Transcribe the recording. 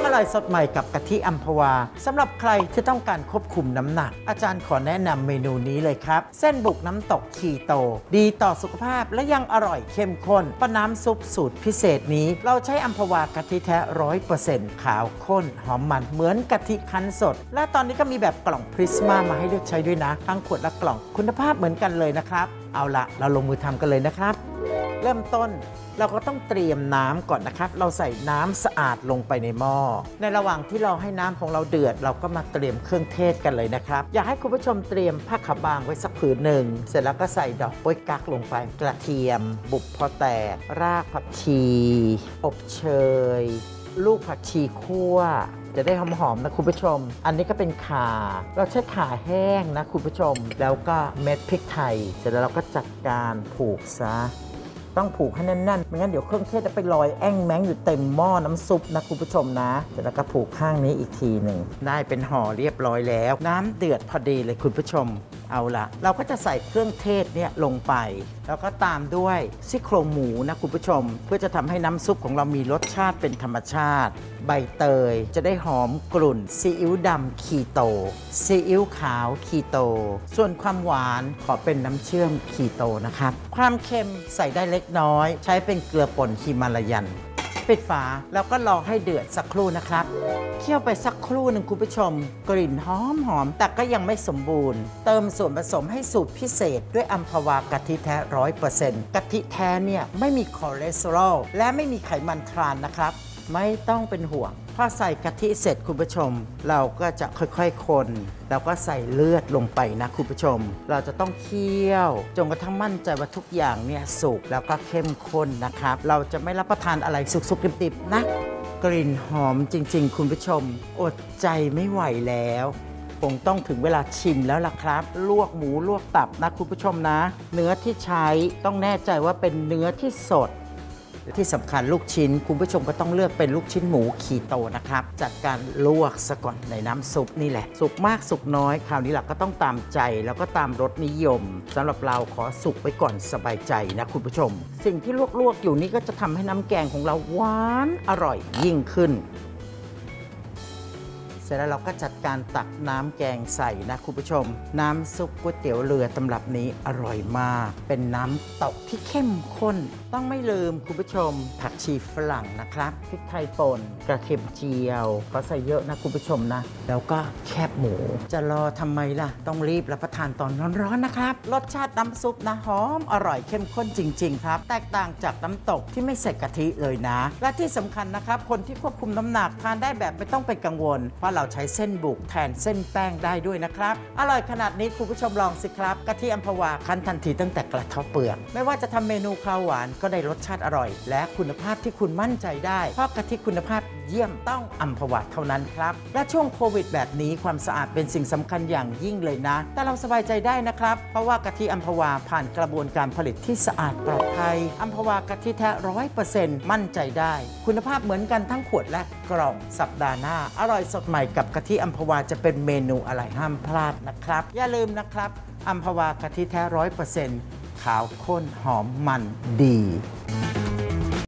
ร่อยสดใหม่กับกะทิอัมพวาสำหรับใครที่ต้องการควบคุมน้ำหนักอาจารย์ขอแนะนำเมนูนี้เลยครับเส้นบุกน้ำตกคีโตดีต่อสุขภาพและยังอร่อยเข้มข้นป้าน้ำซุปสูตรพิเศษนี้เราใช้อัมพวากะทิแท้ 100% ขาวข้นหอมมันเหมือนกะทิคั้นสดและตอนนี้ก็มีแบบกล่องพริสมามาให้เลือกใช้ด้วยนะทั้งขวดและกล่องคุณภาพเหมือนกันเลยนะครับเอาละเราลงมือทำกันเลยนะครับเริ่มต้นเราก็ต้องเตรียมน้ำก่อนนะครับเราใส่น้ำสะอาดลงไปในหม้อในระหว่างที่เราให้น้ำของเราเดือดเราก็มาเตรียมเครื่องเทศกันเลยนะครับอยากให้คุณผู้ชมเตรียมผ้าขาวบางไว้สักผืนหนึ่งเสร็จแล้วก็ใส่ดอกโป๊ยกั๊กลงไปกระเทียมบุบพอแตกรากผักชีอบเชยลูกผักชีคั่วจะได้หอมๆนะคุณผู้ชมอันนี้ก็เป็นข่าเราใช้ข่าแห้งนะคุณผู้ชมแล้วก็เม็ดพริกไทยเสร็จแล้วเราก็จัดการผูกซะต้องผูกให้แน่นๆไม่งั้นเดี๋ยวเครื่องเทศจะไปลอยแอ่งแมงอยู่เต็มหม้อน้ำซุปนะคุณผู้ชมนะเสร็จแล้วก็ผูกข้างนี้อีกทีหนึ่งได้เป็นห่อเรียบร้อยแล้วน้ำเดือดพอดีเลยคุณผู้ชมเอาละเราก็จะใส่เครื่องเทศเนี่ยลงไปแล้วก็ตามด้วยซี่โครงหมูนะคุณผู้ชมเพื่อจะทำให้น้ำซุปของเรามีรสชาติเป็นธรรมชาติใบเตยจะได้หอมกลุ่นซีอิ๊วดำคีโตซีอิ๊วขาวคีโตส่วนความหวานขอเป็นน้ำเชื่อมคีโตนะครับความเค็มใส่ได้เล็กน้อยใช้เป็นเกลือป่นฮิมาลายันปิดฝาแล้วก็รอให้เดือดสักครู่นะครับเคี่ยวไปสักครู่หนึ่งคุณผู้ชมกลิ่นหอมแต่ก็ยังไม่สมบูรณ์เติมส่วนผสมให้สูตรพิเศษด้วยอัมพวากะทิแท้ 100% กะทิแท้เนี่ยไม่มีคอเลสเตอรอลและไม่มีไขมันทรานนะครับไม่ต้องเป็นห่วงพอใส่กะทิเสร็จคุณผู้ชมเราก็จะค่อยๆคนแล้วก็ใส่เลือดลงไปนะคุณผู้ชมเราจะต้องเคี่ยวจนกระทั่งมั่นใจว่าทุกอย่างเนี่ยสุกแล้วก็เข้มข้นนะครับเราจะไม่รับประทานอะไรสุกๆดิบๆนะกลิ่นหอมจริงๆคุณผู้ชมอดใจไม่ไหวแล้วคงต้องถึงเวลาชิมแล้วล่ะครับลวกหมูลวกตับนะคุณผู้ชมนะเนื้อที่ใช้ต้องแน่ใจว่าเป็นเนื้อที่สดที่สำคัญลูกชิ้นคุณผู้ชมก็ต้องเลือกเป็นลูกชิ้นหมูคีโตนะครับจัดการลวกซะก่อนในน้ำซุปนี่แหละสุกมากสุกน้อยคราวนี้เราก็ต้องตามใจแล้วก็ตามรสนิยมสำหรับเราขอสุกไว้ก่อนสบายใจนะคุณผู้ชมสิ่งที่ลวกๆอยู่นี้ก็จะทำให้น้ำแกงของเราหวานอร่อยยิ่งขึ้นเสร็จแล้วเราก็จัดการตักน้ำแกงใส่นะคุณผู้ชมน้ำซุปก๋วยเตี๋ยวเรือตำรับนี้อร่อยมากเป็นน้ำตกที่เข้มข้นต้องไม่ลืมคุณผู้ชมผักชีฝรั่งนะครับพริกไทยป่นกระเทียมเจียวก็ใส่เยอะนะคุณผู้ชมนะแล้วก็แคบหมูจะรอทำไมล่ะต้องรีบรับประทานตอนร้อนๆนะครับรสชาติน้ำซุปนะหอมอร่อยเข้มข้นจริงๆครับแตกต่างจากน้ำตกที่ไม่ใส่กะทิเลยนะและที่สำคัญนะครับคนที่ควบคุมน้ำหนักทานได้แบบไม่ต้องเป็นกังวลเพราะเราใช้เส้นบุกแทนเส้นแป้งได้ด้วยนะครับอร่อยขนาดนี้คุณผู้ชมลองสิครับกะทิอัมพวาคั้นทันทีตั้งแต่กระเทาะเปลือกไม่ว่าจะทำเมนูข้าวหวานก็ได้รสชาติอร่อยและคุณภาพที่คุณมั่นใจได้เพราะกะทิคุณภาพเยี่ยมต้องอัมพวาเท่านั้นครับและช่วงโควิดแบบนี้ความสะอาดเป็นสิ่งสำคัญอย่างยิ่งเลยนะแต่เราสบายใจได้นะครับเพราะว่ากะทิอัมพวาผ่านกระบวนการผลิตที่สะอาดปลอดภัยอัมพวากะทิแท้ 100% มั่นใจได้คุณภาพเหมือนกันทั้งขวดและกล่องสัปดาห์หน้าอร่อยสดใหม่กับกะทิอัมพวาจะเป็นเมนูอะไรห้ามพลาดนะครับอย่าลืมนะครับอัมพวากะทิแท้ 100% ขาวข้นหอมมันดี